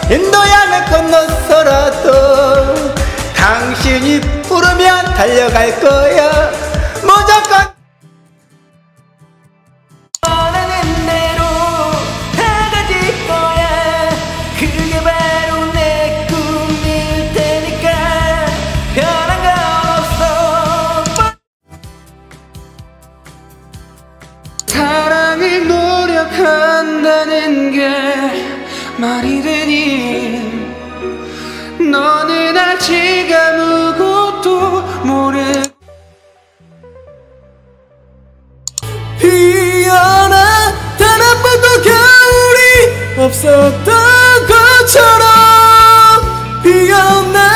인도양을 건너서라도 당신이 부르면 달려갈 거야. 무조건 원하는 대로 다 가질 거야. 그게 바로 내 꿈일 테니까 변한 건 없어. 사랑을 노력한다는 게 말이 되니 너는 아직 아무것도 모르. 피어나 단 한 번도 겨울이 없었던 것처럼 피어나